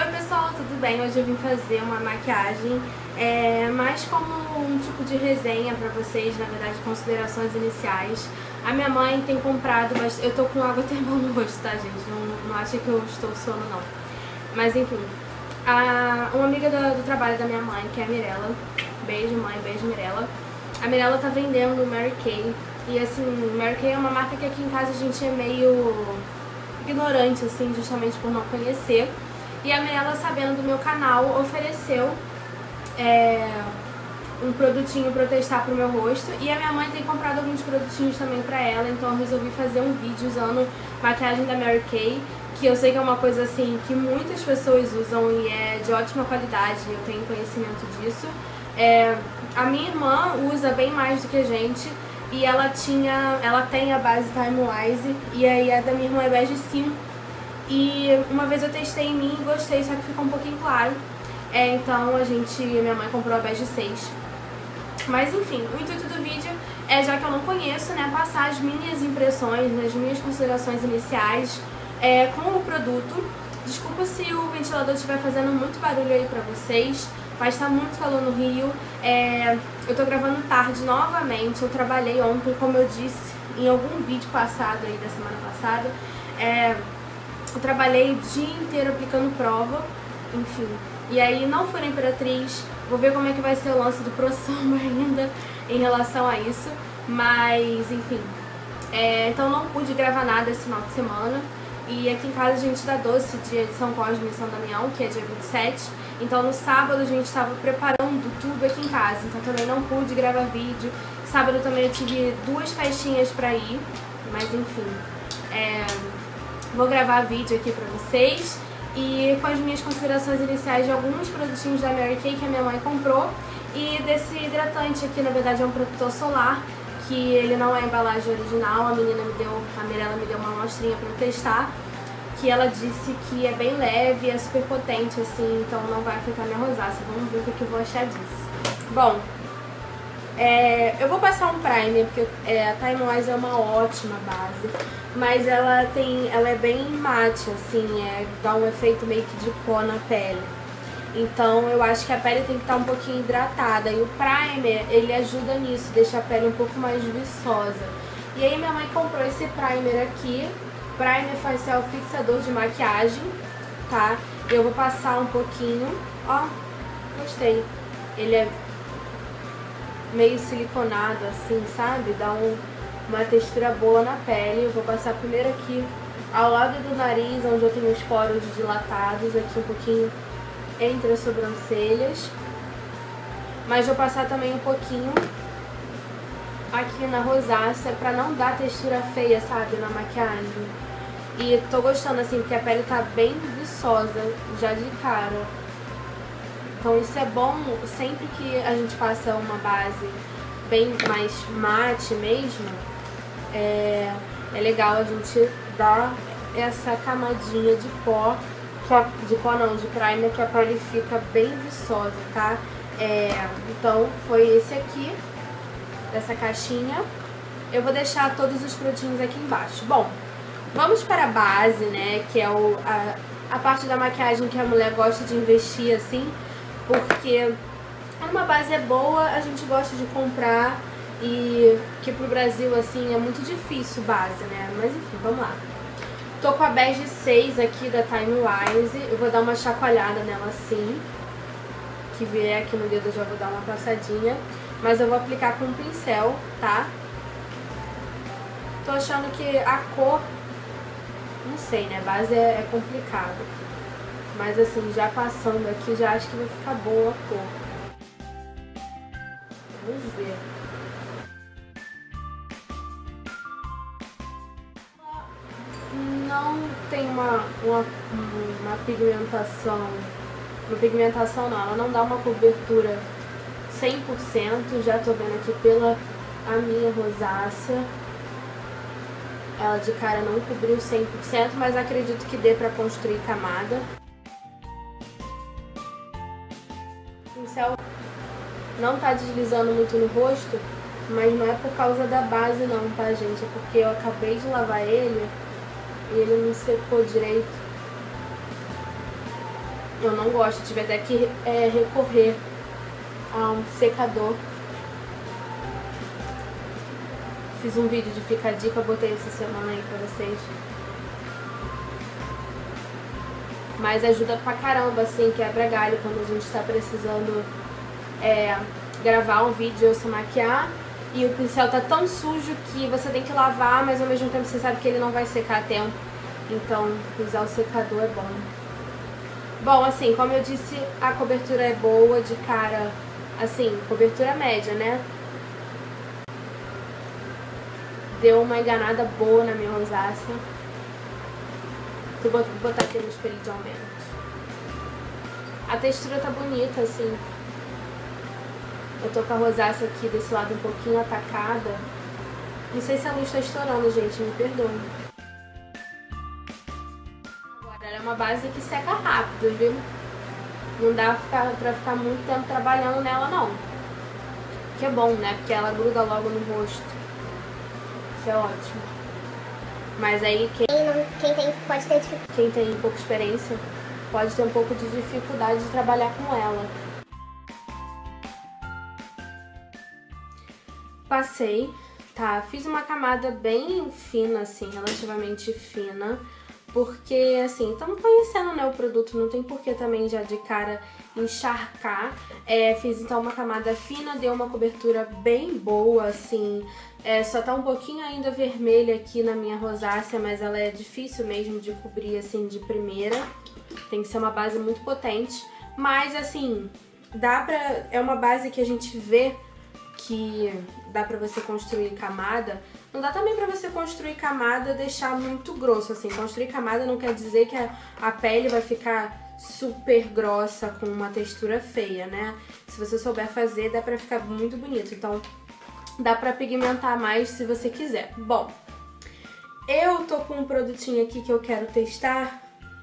pessoal, tudo bem? Hoje eu vim fazer uma maquiagem mais como um tipo de resenha pra vocês, na verdade, considerações iniciais. A minha mãe tem comprado, mas eu tô com água termal no rosto, tá, gente? Não acha que eu estou suando, não. Mas enfim, uma amiga do trabalho da minha mãe, que é a Mirella, beijo mãe, beijo Mirella. A Mirella tá vendendo Mary Kay. E assim, Mary Kay é uma marca que aqui em casa a gente é meio ignorante, assim, justamente por não conhecer. E a Mirella, sabendo do meu canal, ofereceu um produtinho pra eu testar pro meu rosto. E a minha mãe tem comprado alguns produtinhos também pra ela, então eu resolvi fazer um vídeo usando maquiagem da Mary Kay, que eu sei que é uma coisa assim que muitas pessoas usam e é de ótima qualidade, eu tenho conhecimento disso. A minha irmã usa bem mais do que a gente, e ela tem a base Time Wise, e aí a da minha irmã é bege 5. E uma vez eu testei em mim e gostei, só que ficou um pouquinho claro. Então minha mãe comprou a bege 6. Mas enfim, o intuito do vídeo é, já que eu não conheço, né, passar as minhas impressões, as minhas considerações iniciais com o produto. Desculpa se o ventilador estiver fazendo muito barulho aí pra vocês, mas tá muito calor no Rio. Eu tô gravando tarde novamente, eu trabalhei ontem, como eu disse em algum vídeo passado aí da semana passada. Eu trabalhei o dia inteiro aplicando prova, enfim. E aí não fui na Imperatriz, vou ver como é que vai ser o lance do ProSamba ainda em relação a isso. Mas, enfim, então não pude gravar nada esse final de semana. E aqui em casa a gente dá doce dia de São Cosme e São Damião, que é dia 27. Então no sábado a gente estava preparando tudo aqui em casa, então também não pude gravar vídeo. Sábado também eu tive 2 festinhas pra ir, mas enfim. Vou gravar vídeo aqui pra vocês e com as minhas considerações iniciais de alguns produtinhos da Mary Kay que a minha mãe comprou. E desse hidratante aqui, na verdade é um protetor solar, que ele não é a embalagem original. A Mirella me deu uma amostrinha pra eu testar, que ela disse que é bem leve, é super potente, assim, então não vai afetar minha rosácea. Vamos ver o que eu vou achar disso. Bom, eu vou passar um primer, porque a Time Wise é uma ótima base, mas ela é bem mate, assim, dá um efeito meio que de pó na pele. Então eu acho que a pele tem que estar um pouquinho hidratada, e o primer, ele ajuda nisso, deixa a pele um pouco mais viçosa. E aí minha mãe comprou esse primer aqui, Primer Facial Fixador de Maquiagem, tá? Eu vou passar um pouquinho, ó, gostei. Ele é meio siliconado assim, sabe? Dá uma textura boa na pele. Eu vou passar primeiro aqui ao lado do nariz, onde eu tenho os poros dilatados, aqui um pouquinho entre as sobrancelhas. Mas vou passar também um pouquinho aqui na rosácea, pra não dar textura feia, sabe, na maquiagem. E tô gostando assim, porque a pele tá bem viçosa já de cara. Então isso é bom sempre que a gente passa uma base bem mais mate mesmo. É legal a gente dar essa camadinha de pó, de primer, que a pele fica bem viçosa, tá? Então foi esse aqui, dessa caixinha. Eu vou deixar todos os produtinhos aqui embaixo. Bom, vamos para a base, né, que é a parte da maquiagem que a mulher gosta de investir, assim, porque uma base é boa, a gente gosta de comprar, e que pro Brasil, assim, é muito difícil base, né, mas enfim, vamos lá. Tô com a bege 6 aqui da Time Wise, eu vou dar uma chacoalhada nela assim, que vier aqui no dedo eu já vou dar uma passadinha, mas eu vou aplicar com um pincel, tá? Tô achando que a cor, não sei, né, base é complicado, mas assim, já passando aqui, já acho que vai ficar boa a cor. Vamos ver. Não tem uma pigmentação não, ela não dá uma cobertura 100%, já tô vendo aqui pela a minha rosácea. Ela de cara não cobriu 100%, mas acredito que dê pra construir camada. O pincel não tá deslizando muito no rosto, mas não é por causa da base não, tá, gente? É porque eu acabei de lavar ele e ele não secou direito. Eu não gosto, tive até que recorrer a um secador. Fiz um vídeo de Fica a Dica, botei essa semana aí pra vocês. Mas ajuda pra caramba, assim, quebra galho quando a gente tá precisando gravar um vídeo ou se maquiar. E o pincel tá tão sujo que você tem que lavar, mas ao mesmo tempo você sabe que ele não vai secar a tempo. Então, usar o secador é bom. Bom, assim, como eu disse, a cobertura é boa de cara, assim, cobertura média, né? Deu uma enganada boa na minha rosácea. Vou botar aqui no espelho de aumento. A textura tá bonita, assim. Eu tô com a rosácea aqui desse lado um pouquinho atacada. Não sei se a luz tá estourando, gente, me perdoe. Agora, ela é uma base que seca rápido, viu? Não dá pra ficar muito tempo trabalhando nela, não. Que é bom, né? Porque ela gruda logo no rosto. Isso é ótimo. Mas aí quem tem pouca experiência pode ter um pouco de dificuldade de trabalhar com ela. Passei, tá? Fiz uma camada bem fina, assim, relativamente fina. Porque, assim, estamos conhecendo, né, o produto, não tem porquê também já de cara encharcar. Fiz então uma camada fina, deu uma cobertura bem boa, assim. Só tá um pouquinho ainda vermelha aqui na minha rosácea, mas ela é difícil mesmo de cobrir, assim, de primeira. Tem que ser uma base muito potente. Mas, assim, é uma base que a gente vê que dá pra você construir camada. Não dá também pra você construir camada e deixar muito grosso, assim. Construir camada não quer dizer que a pele vai ficar super grossa com uma textura feia, né? Se você souber fazer, dá pra ficar muito bonito. Então, dá pra pigmentar mais se você quiser. Bom, eu tô com um produtinho aqui que eu quero testar.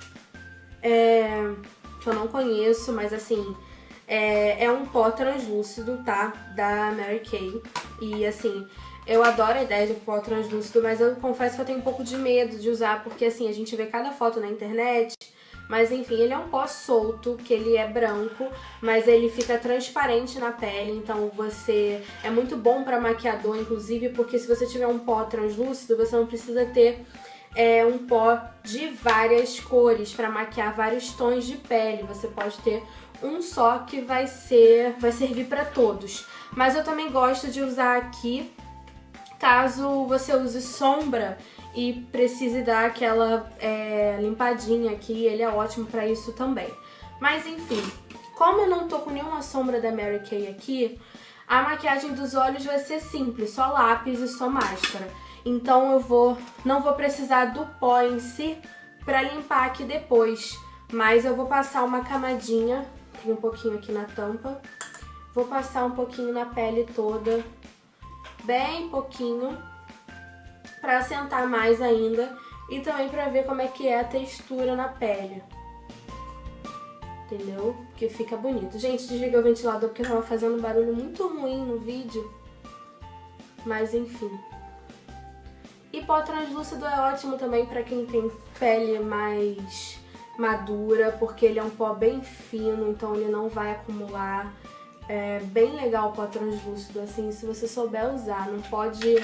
Que eu não conheço, mas assim... É um pó translúcido, tá? Da Mary Kay. E assim, eu adoro a ideia de pó translúcido, mas eu confesso que eu tenho um pouco de medo de usar, porque assim, a gente vê cada foto na internet. Mas enfim, ele é um pó solto, que ele é branco, mas ele fica transparente na pele. Então é muito bom pra maquiador, inclusive, porque se você tiver um pó translúcido, você não precisa ter um pó de várias cores pra maquiar vários tons de pele. Você pode ter um só que vai servir pra todos. Mas eu também gosto de usar aqui, caso você use sombra e precise dar aquela limpadinha aqui, ele é ótimo pra isso também. Mas enfim, como eu não tô com nenhuma sombra da Mary Kay aqui, a maquiagem dos olhos vai ser simples, só lápis e só máscara. Então eu não vou precisar do pó em si pra limpar aqui depois, mas eu vou passar uma camadinha, um pouquinho aqui na tampa, vou passar um pouquinho na pele toda, bem pouquinho, pra assentar mais ainda e também pra ver como é que é a textura na pele. Entendeu? Porque fica bonito. Gente, desliguei o ventilador porque tava fazendo um barulho muito ruim no vídeo, mas enfim. E pó translúcido é ótimo também pra quem tem pele mais madura, porque ele é um pó bem fino, então ele não vai acumular. É bem legal o pó translúcido, assim, se você souber usar. Não pode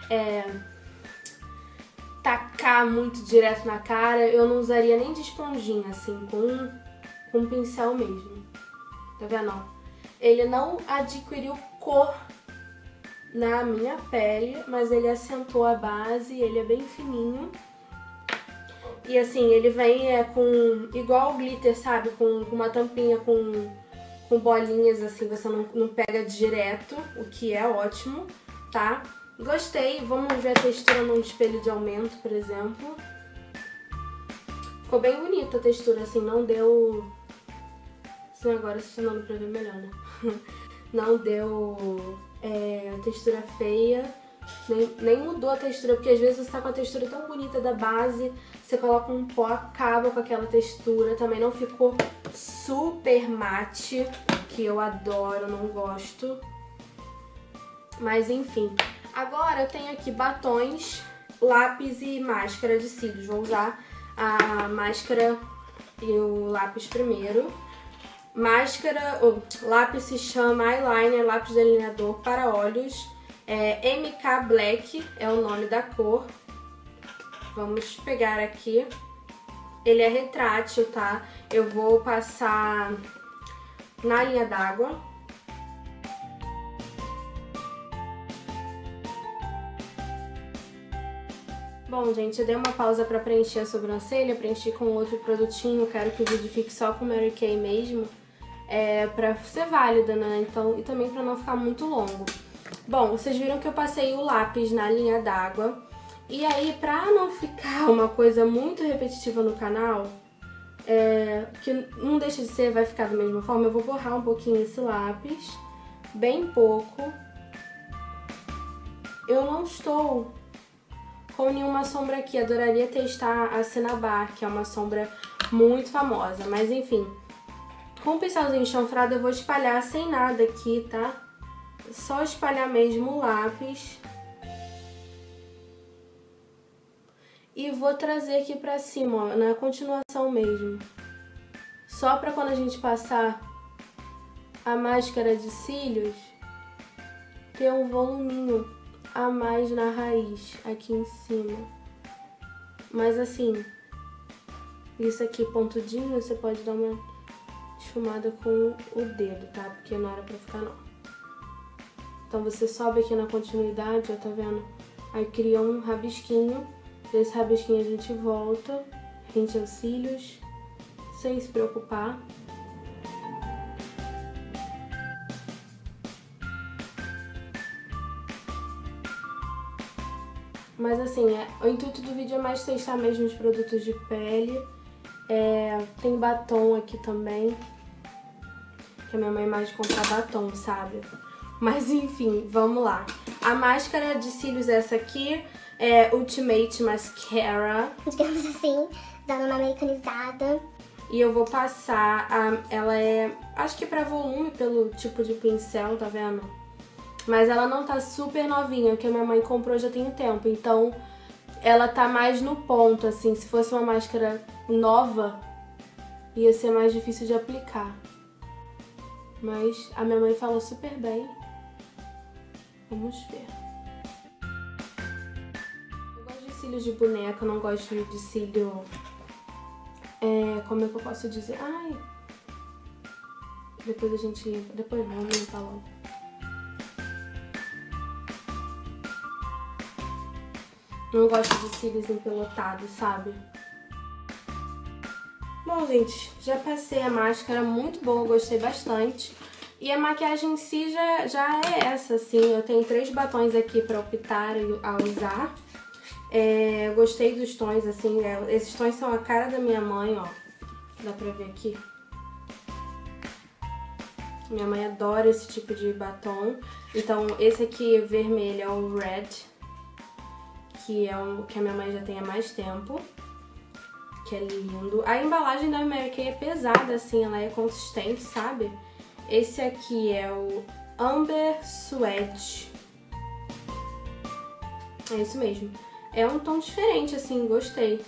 tacar muito direto na cara. Eu não usaria nem de esponjinha, assim, com um pincel mesmo. Tá vendo? Ele não adquiriu cor na minha pele, mas ele acentuou a base, ele é bem fininho. E assim, ele vem igual o glitter, sabe? Com uma tampinha com bolinhas, assim, você não pega direto, o que é ótimo, tá? Gostei, vamos ver a textura num espelho de aumento, por exemplo. Ficou bem bonita a textura, assim, não deu... Assim, agora funcionando pra ver melhor, né? Não deu textura feia. Nem mudou a textura, porque às vezes você tá com a textura tão bonita da base, você coloca um pó, acaba com aquela textura. Também não ficou super mate, que eu adoro, não gosto. Mas enfim. Agora eu tenho aqui batons, lápis e máscara de cílios. Vou usar a máscara e o lápis primeiro. Máscara, ou lápis se chama Eyeliner, lápis delineador para olhos. MK Black é o nome da cor. Vamos pegar aqui. Ele é retrátil, tá? Eu vou passar na linha d'água. Bom, gente, eu dei uma pausa pra preencher a sobrancelha, preenchi com outro produtinho, quero que o vídeo fique só com Mary Kay mesmo, pra ser válida, né? Então, e também pra não ficar muito longo. Bom, vocês viram que eu passei o lápis na linha d'água, e aí pra não ficar uma coisa muito repetitiva no canal, que não deixa de ser, vai ficar da mesma forma, eu vou borrar um pouquinho esse lápis, bem pouco. Eu não estou com nenhuma sombra aqui, adoraria testar a Cinnabar, que é uma sombra muito famosa, mas enfim. Com o pincelzinho chanfrado eu vou espalhar sem nada aqui, tá? Só espalhar mesmo o lápis. E vou trazer aqui pra cima, ó, na continuação mesmo. Só pra quando a gente passar a máscara de cílios, ter um voluminho a mais na raiz, aqui em cima. Mas assim, isso aqui pontudinho, você pode dar uma esfumada com o dedo, tá? Porque não era pra ficar não. Então você sobe aqui na continuidade, ó, tá vendo? Aí cria um rabisquinho, desse rabisquinho a gente volta, rente aos cílios, sem se preocupar. Mas assim, o intuito do vídeo é mais testar mesmo os produtos de pele. Tem batom aqui também, que a minha mãe mais de comprar batom, sabe? Mas enfim, vamos lá. A máscara de cílios essa aqui é Ultimate Mascara. Digamos assim, dando uma americanizada. E eu vou passar, ela acho que pra volume pelo tipo de pincel, tá vendo? Mas ela não tá super novinha, porque a minha mãe comprou já tem um tempo. Então, ela tá mais no ponto, assim. Se fosse uma máscara nova, ia ser mais difícil de aplicar. Mas a minha mãe falou super bem. Vamos ver. Eu gosto de cílios de boneca, eu não gosto de cílio... como é que eu posso dizer? Ai... Depois a gente limpa. Depois não, vamos limpar logo. Não gosto de cílios empelotados, sabe? Bom, gente, já passei a máscara, muito boa, gostei bastante. E a maquiagem em si já é essa, assim. Eu tenho 3 batons aqui pra optar a usar. Gostei dos tons, assim. Esses tons são a cara da minha mãe, ó. Dá pra ver aqui. Minha mãe adora esse tipo de batom. Então, esse aqui vermelho é o Red, que é um que a minha mãe já tem há mais tempo, que é lindo. A embalagem da Mary Kay é pesada, assim, ela é consistente, sabe? Esse aqui é o Amber Suede. É isso mesmo. É um tom diferente, assim, gostei.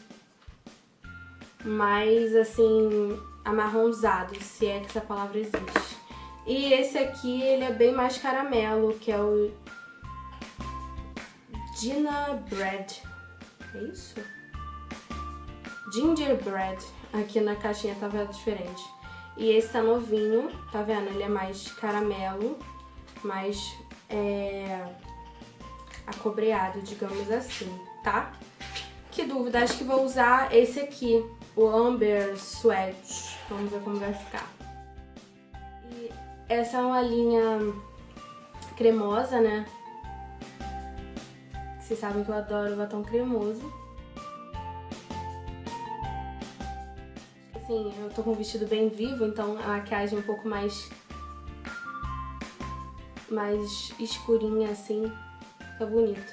Mais, assim, amarronzado, se é que essa palavra existe. E esse aqui, ele é bem mais caramelo, que é o Gingerbread. É isso? Gingerbread. Aqui na caixinha tava diferente. E esse tá novinho, tá vendo? Ele é mais caramelo, mais acobreado, digamos assim, tá? Que dúvida, acho que vou usar esse aqui, o Amber Suede. Vamos ver como vai ficar. E essa é uma linha cremosa, né? Vocês sabem que eu adoro batom cremoso. Assim, eu tô com um vestido bem vivo, então a maquiagem é um pouco mais escurinha, assim. Fica bonito.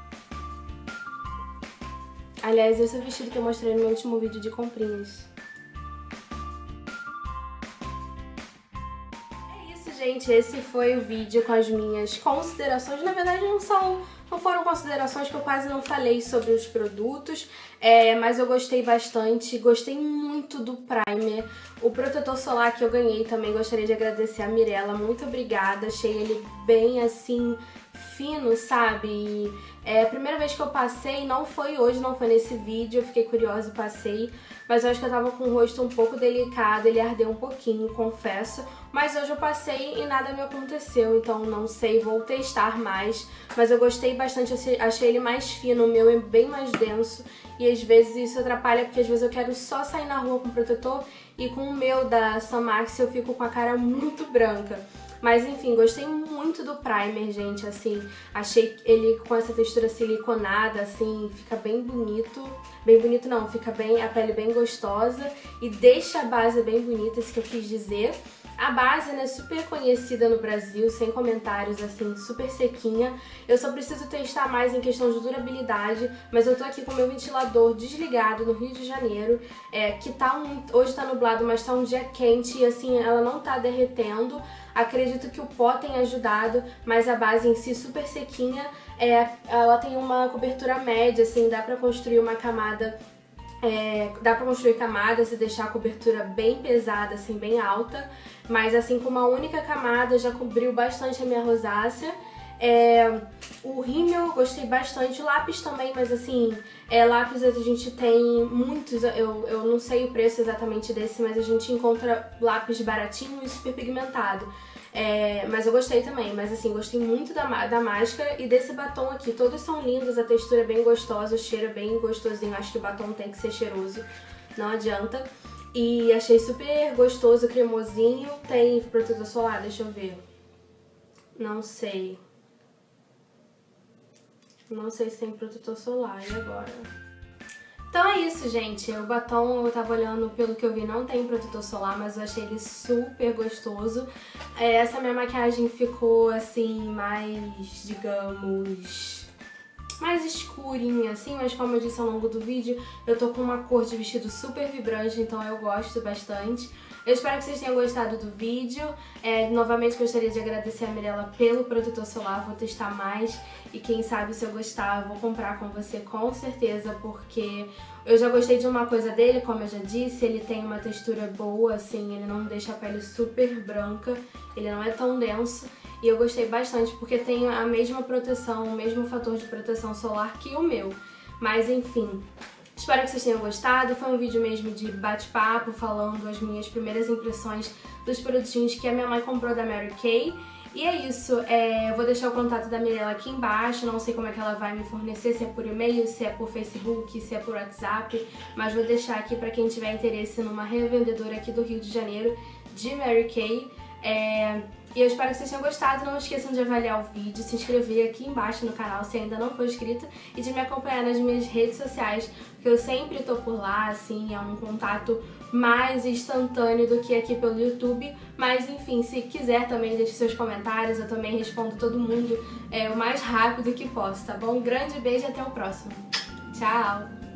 Aliás, esse é o vestido que eu mostrei no meu último vídeo de comprinhas. gente, esse foi o vídeo com as minhas considerações. Na verdade, não foram considerações, que eu quase não falei sobre os produtos, mas eu gostei bastante, gostei muito do primer. O protetor solar que eu ganhei também, gostaria de agradecer a Mirella, muito obrigada, achei ele bem assim, fino, sabe? A primeira vez que eu passei, não foi hoje, não foi nesse vídeo, eu fiquei curiosa e passei, mas eu acho que eu tava com o rosto um pouco delicado, ele ardeu um pouquinho, confesso, mas hoje eu passei e nada me aconteceu, então não sei, vou testar mais, mas eu gostei bastante, achei ele mais fino, o meu é bem mais denso, e às vezes isso atrapalha, porque às vezes eu quero só sair na rua com protetor, e com o meu da Sanmax eu fico com a cara muito branca. Mas enfim, gostei muito do primer, gente, assim, achei ele com essa textura siliconada, assim, fica bem bonito não, fica bem, a pele bem gostosa e deixa a base bem bonita, isso que eu quis dizer. A base, né, super conhecida no Brasil, sem comentários, assim, super sequinha. Eu só preciso testar mais em questão de durabilidade, mas eu tô aqui com o meu ventilador desligado no Rio de Janeiro, que hoje tá nublado, mas tá um dia quente e, assim, ela não tá derretendo. Acredito que o pó tenha ajudado, mas a base em si super sequinha, ela tem uma cobertura média, assim, dá pra construir uma camada. Dá pra construir camadas e deixar a cobertura bem pesada, assim, bem alta, mas assim, com uma única camada já cobriu bastante a minha rosácea. O rímel gostei bastante, o lápis também, mas assim, lápis a gente tem muitos, eu não sei o preço exatamente desse, mas a gente encontra lápis baratinho e super pigmentado. Mas eu gostei também, mas assim, gostei muito da máscara e desse batom aqui. Todos são lindos, a textura é bem gostosa, o cheiro é bem gostosinho, acho que o batom tem que ser cheiroso, não adianta. E achei super gostoso, cremosinho. Tem protetor solar, deixa eu ver. Não sei se tem protetor solar, e agora? Então é isso, gente. O batom, eu tava olhando, pelo que eu vi, não tem protetor solar, mas eu achei ele super gostoso. Essa minha maquiagem ficou, assim, mais, digamos, mais escurinha, assim, mas como eu disse ao longo do vídeo, eu tô com uma cor de vestido super vibrante, então eu gosto bastante. Eu espero que vocês tenham gostado do vídeo. Novamente gostaria de agradecer a Mirella pelo protetor solar, vou testar mais e quem sabe se eu gostar eu vou comprar com você com certeza, porque eu já gostei de uma coisa dele, como eu já disse, ele tem uma textura boa, assim, ele não deixa a pele super branca, ele não é tão denso. E eu gostei bastante porque tem a mesma proteção, o mesmo fator de proteção solar que o meu. Mas enfim, espero que vocês tenham gostado. Foi um vídeo mesmo de bate-papo, falando as minhas primeiras impressões dos produtinhos que a minha mãe comprou da Mary Kay. E é isso, eu vou deixar o contato da Mirella aqui embaixo, não sei como é que ela vai me fornecer, se é por e-mail, se é por Facebook, se é por WhatsApp, mas vou deixar aqui pra quem tiver interesse numa revendedora aqui do Rio de Janeiro de Mary Kay. E eu espero que vocês tenham gostado, não esqueçam de avaliar o vídeo, se inscrever aqui embaixo no canal se ainda não for inscrito e de me acompanhar nas minhas redes sociais, porque eu sempre tô por lá, assim, é um contato mais instantâneo do que aqui pelo YouTube, mas enfim, se quiser também deixe seus comentários, eu também respondo todo mundo o mais rápido que posso, tá bom? Um grande beijo e até o próximo. Tchau!